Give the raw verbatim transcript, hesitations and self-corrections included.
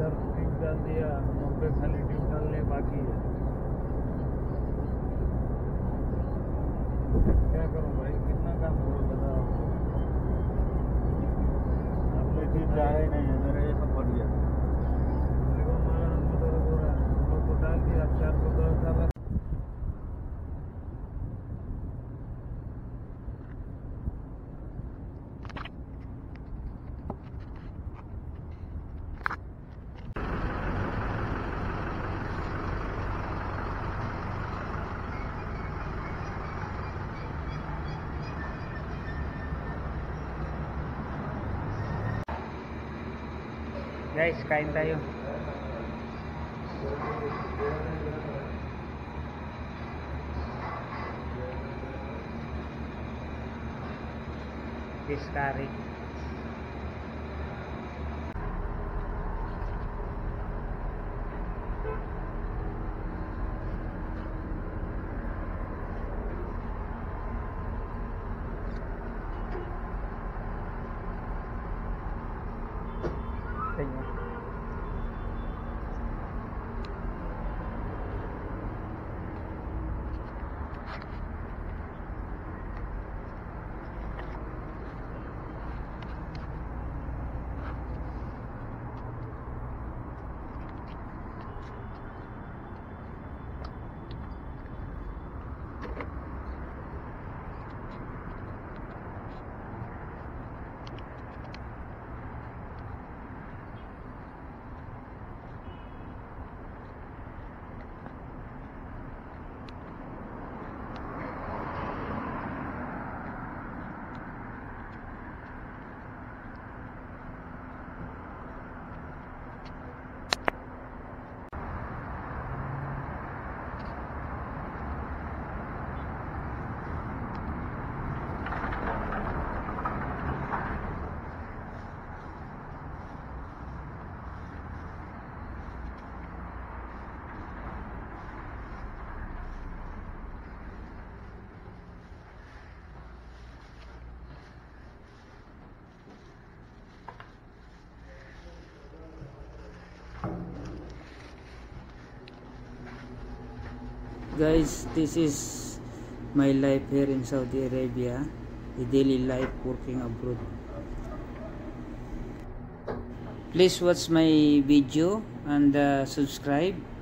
इधर ट्यूब डाल दिया, वहाँ पे खाली ट्यूब डालने बाकी है। क्या करूँ भाई, कितना काम करो बताओ। आपने ट्यूब डाला ही नहीं है, मेरा ये सब बढ़ गया। मेरे को माला हमको तो हो रहा है, हम लोग को डाल दिया, चार सौ दस डाला। Guys, kain tayo. Fish curry. Tingnan. Guys, this is my life here in Saudi Arabia, the daily life working abroad. Please watch my video and uh, subscribe.